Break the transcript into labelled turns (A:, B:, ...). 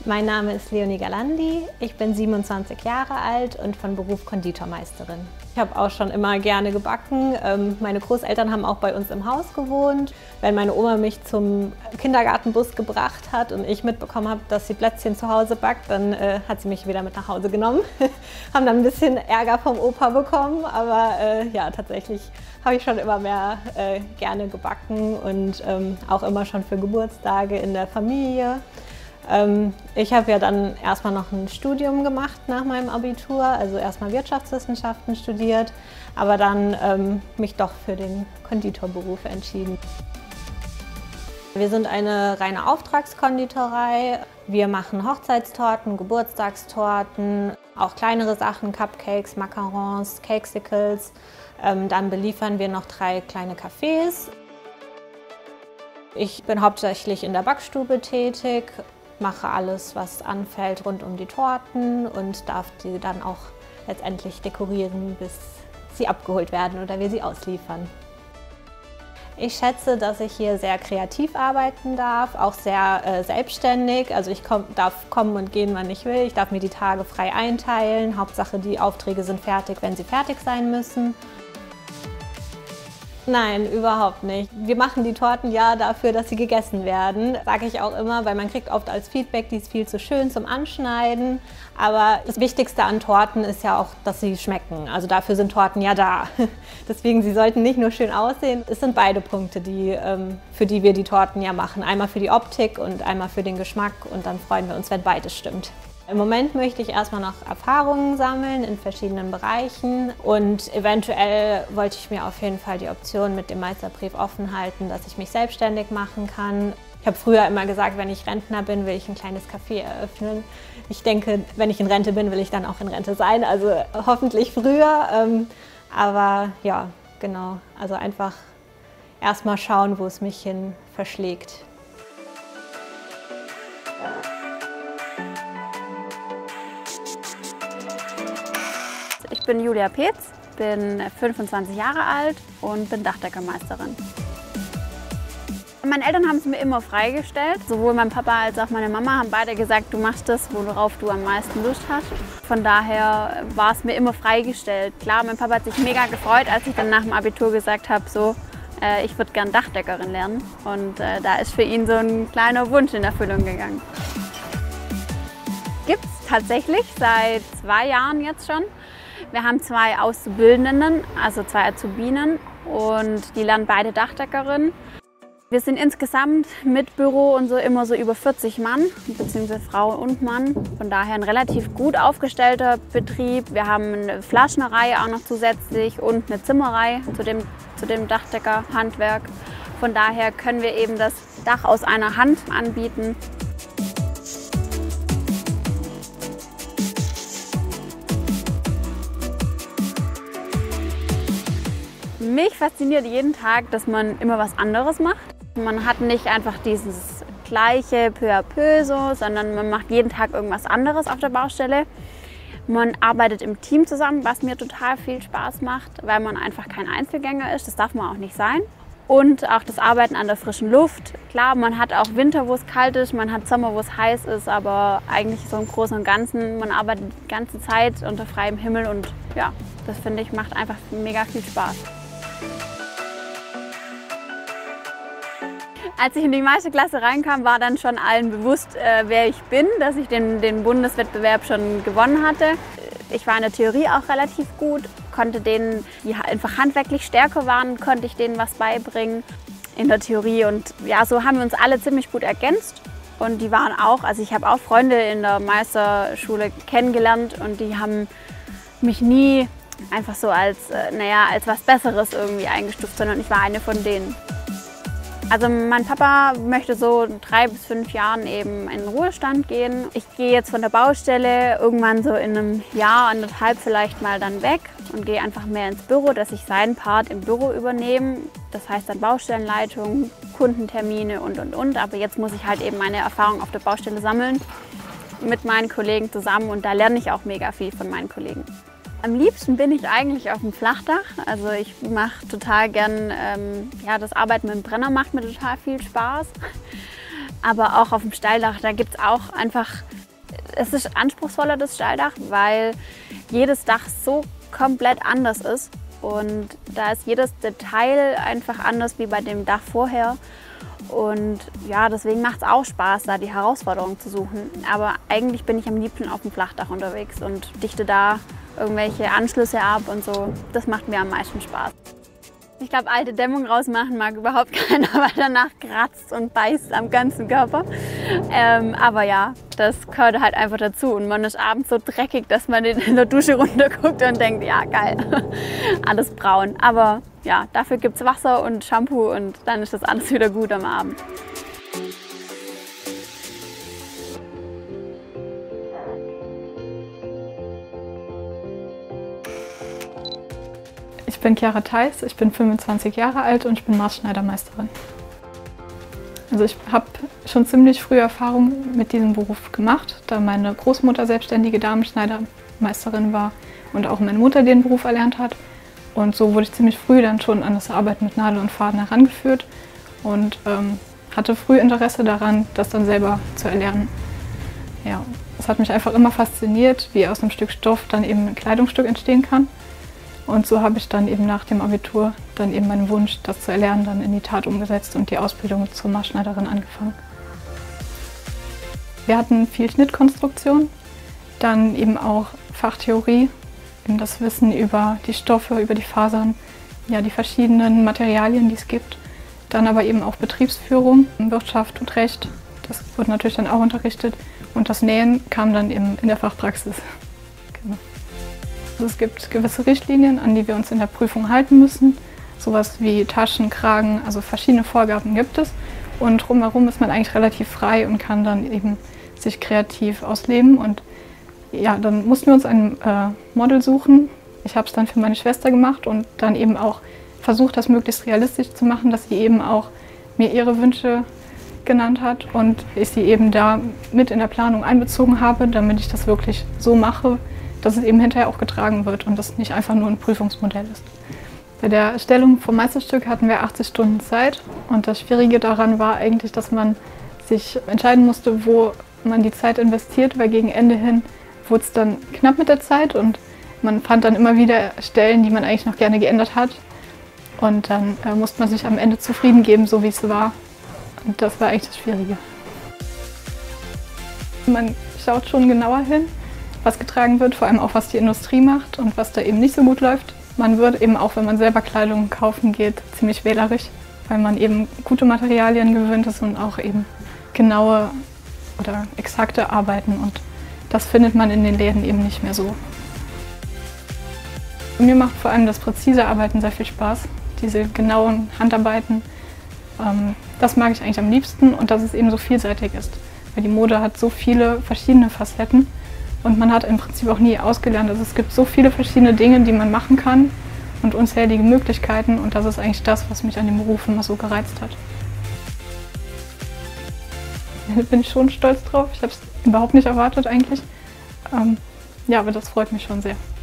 A: Mein Name ist Leonie Galandi, ich bin 27 Jahre alt und von Beruf Konditormeisterin. Ich habe auch schon immer gerne gebacken. Meine Großeltern haben auch bei uns im Haus gewohnt. Wenn meine Oma mich zum Kindergartenbus gebracht hat und ich mitbekommen habe, dass sie Plätzchen zu Hause backt, dann hat sie mich wieder mit nach Hause genommen. Haben dann ein bisschen Ärger vom Opa bekommen, aber ja, tatsächlich habe ich schon immer mehr gerne gebacken und auch immer schon für Geburtstage in der Familie. Ich habe ja dann erstmal noch ein Studium gemacht nach meinem Abitur, also erstmal Wirtschaftswissenschaften studiert, aber dann mich doch für den Konditorberuf entschieden. Wir sind eine reine Auftragskonditorei. Wir machen Hochzeitstorten, Geburtstagstorten, auch kleinere Sachen, Cupcakes, Macarons, Cakesicles. Dann beliefern wir noch 3 kleine Cafés. Ich bin hauptsächlich in der Backstube tätig, mache alles, was anfällt rund um die Torten und darf die dann auch letztendlich dekorieren, bis sie abgeholt werden oder wir sie ausliefern. Ich schätze, dass ich hier sehr kreativ arbeiten darf, auch sehr selbstständig. Also ich darf kommen und gehen, wann ich will. Ich darf mir die Tage frei einteilen. Hauptsache, die Aufträge sind fertig, wenn sie fertig sein müssen. Nein, überhaupt nicht. Wir machen die Torten ja dafür, dass sie gegessen werden. Sage ich auch immer, weil man kriegt oft als Feedback, die ist viel zu schön zum Anschneiden. Aber das Wichtigste an Torten ist ja auch, dass sie schmecken. Also dafür sind Torten ja da. Deswegen, sie sollten nicht nur schön aussehen. Es sind beide Punkte, für die wir die Torten ja machen. Einmal für die Optik und einmal für den Geschmack. Und dann freuen wir uns, wenn beides stimmt. Im Moment möchte ich erstmal noch Erfahrungen sammeln in verschiedenen Bereichen und eventuell wollte ich mir auf jeden Fall die Option mit dem Meisterbrief offen halten, dass ich mich selbstständig machen kann. Ich habe früher immer gesagt, wenn ich Rentner bin, will ich ein kleines Café eröffnen. Ich denke, wenn ich in Rente bin, will ich dann auch in Rente sein, also hoffentlich früher. Aber ja, genau, also einfach erstmal schauen, wo es mich hin verschlägt.
B: Ich bin Julia Peetz, bin 25 Jahre alt und bin Dachdeckermeisterin. Meine Eltern haben es mir immer freigestellt. Sowohl mein Papa als auch meine Mama haben beide gesagt, du machst das, worauf du am meisten Lust hast. Von daher war es mir immer freigestellt. Klar, mein Papa hat sich mega gefreut, als ich dann nach dem Abitur gesagt habe, so, ich würde gern Dachdeckerin lernen. Und da ist für ihn so ein kleiner Wunsch in Erfüllung gegangen. Gibt es tatsächlich seit 2 Jahren jetzt schon. Wir haben 2 Auszubildenden, also 2 Azubinen und die lernen beide Dachdeckerin. Wir sind insgesamt mit Büro und so immer so über 40 Mann, beziehungsweise Frau und Mann. Von daher ein relativ gut aufgestellter Betrieb. Wir haben eine Flaschnerei auch noch zusätzlich und eine Zimmerei zu dem Dachdeckerhandwerk. Von daher können wir eben das Dach aus einer Hand anbieten. Mich fasziniert jeden Tag, dass man immer was anderes macht. Man hat nicht einfach dieses gleiche peu à peu so, sondern man macht jeden Tag irgendwas anderes auf der Baustelle. Man arbeitet im Team zusammen, was mir total viel Spaß macht, weil man einfach kein Einzelgänger ist. Das darf man auch nicht sein. Und auch das Arbeiten an der frischen Luft. Klar, man hat auch Winter, wo es kalt ist, man hat Sommer, wo es heiß ist, aber eigentlich so im Großen und Ganzen, man arbeitet die ganze Zeit unter freiem Himmel und ja, das finde ich macht einfach mega viel Spaß. Als ich in die Meisterklasse reinkam, war dann schon allen bewusst, wer ich bin, dass ich den Bundeswettbewerb schon gewonnen hatte. Ich war in der Theorie auch relativ gut, konnte denen, die einfach handwerklich stärker waren, konnte ich denen was beibringen in der Theorie. Und ja, so haben wir uns alle ziemlich gut ergänzt. Und die waren auch, also ich habe auch Freunde in der Meisterschule kennengelernt und die haben mich nie einfach so als was Besseres irgendwie eingestuft, sondern ich war eine von denen. Also mein Papa möchte so in 3 bis 5 Jahren eben in den Ruhestand gehen. Ich gehe jetzt von der Baustelle irgendwann so in einem Jahr, 1,5 vielleicht mal dann weg und gehe einfach mehr ins Büro, dass ich seinen Part im Büro übernehme. Das heißt dann Baustellenleitung, Kundentermine und. Aber jetzt muss ich halt eben meine Erfahrung auf der Baustelle sammeln mit meinen Kollegen zusammen und da lerne ich auch mega viel von meinen Kollegen. Am liebsten bin ich eigentlich auf dem Flachdach. Also ich mache total gern, das Arbeiten mit dem Brenner macht mir total viel Spaß. Aber auch auf dem Steildach, da gibt es auch einfach Es ist anspruchsvoller, das Stahldach, weil jedes Dach so komplett anders ist. Und da ist jedes Detail einfach anders wie bei dem Dach vorher. Und ja, deswegen macht es auch Spaß, da die Herausforderung zu suchen. Aber eigentlich bin ich am liebsten auf dem Flachdach unterwegs und dichte da irgendwelche Anschlüsse ab und so. Das macht mir am meisten Spaß. Ich glaube, alte Dämmung rausmachen mag überhaupt keiner, weil danach kratzt und beißt am ganzen Körper. Aber ja, das gehört halt einfach dazu. Und man ist abends so dreckig, dass man in der Dusche runterguckt und denkt, ja geil, alles braun. Aber ja, dafür gibt es Wasser und Shampoo und dann ist das alles wieder gut am Abend.
C: Ich bin Chiara Theis, ich bin 25 Jahre alt und ich bin Maßschneidermeisterin. Also ich habe schon ziemlich früh Erfahrung mit diesem Beruf gemacht, da meine Großmutter selbstständige Damenschneidermeisterin war und auch meine Mutter den Beruf erlernt hat. Und so wurde ich ziemlich früh dann schon an das Arbeiten mit Nadel und Faden herangeführt und hatte früh Interesse daran, das dann selber zu erlernen. Ja, es hat mich einfach immer fasziniert, wie aus einem Stück Stoff dann eben ein Kleidungsstück entstehen kann. Und so habe ich dann eben nach dem Abitur dann eben meinen Wunsch, das zu erlernen, dann in die Tat umgesetzt und die Ausbildung zur Maßschneiderin angefangen. Wir hatten viel Schnittkonstruktion, dann eben auch Fachtheorie, eben das Wissen über die Stoffe, über die Fasern, ja, die verschiedenen Materialien, die es gibt. Dann aber eben auch Betriebsführung, Wirtschaft und Recht, das wurde natürlich dann auch unterrichtet. Und das Nähen kam dann eben in der Fachpraxis. Genau. Also es gibt gewisse Richtlinien, an die wir uns in der Prüfung halten müssen. Sowas wie Taschen, Kragen, also verschiedene Vorgaben gibt es. Und drumherum ist man eigentlich relativ frei und kann dann eben sich kreativ ausleben. Und ja, dann mussten wir uns ein Model suchen. Ich habe es dann für meine Schwester gemacht und dann eben auch versucht, das möglichst realistisch zu machen, dass sie eben auch mir ihre Wünsche genannt hat und ich sie eben da mit in der Planung einbezogen habe, damit ich das wirklich so mache, dass es eben hinterher auch getragen wird und das nicht einfach nur ein Prüfungsmodell ist. Bei der Erstellung vom Meisterstück hatten wir 80 Stunden Zeit und das Schwierige daran war eigentlich, dass man sich entscheiden musste, wo man die Zeit investiert, weil gegen Ende hin wurde es dann knapp mit der Zeit und man fand dann immer wieder Stellen, die man eigentlich noch gerne geändert hat und dann musste man sich am Ende zufrieden geben, so wie es war. Und das war eigentlich das Schwierige. Man schaut schon genauer hin, was getragen wird, vor allem auch was die Industrie macht und was da eben nicht so gut läuft. Man wird eben auch, wenn man selber Kleidung kaufen geht, ziemlich wählerisch, weil man eben gute Materialien gewöhnt ist und auch eben genaue oder exakte Arbeiten und das findet man in den Läden eben nicht mehr so. Mir macht vor allem das präzise Arbeiten sehr viel Spaß, diese genauen Handarbeiten. Das mag ich eigentlich am liebsten und dass es eben so vielseitig ist, weil die Mode hat so viele verschiedene Facetten. Und man hat im Prinzip auch nie ausgelernt. Also es gibt so viele verschiedene Dinge, die man machen kann und unzählige Möglichkeiten. Und das ist eigentlich das, was mich an dem Beruf immer so gereizt hat. Da bin ich schon stolz drauf. Ich habe es überhaupt nicht erwartet eigentlich. Ja, aber das freut mich schon sehr.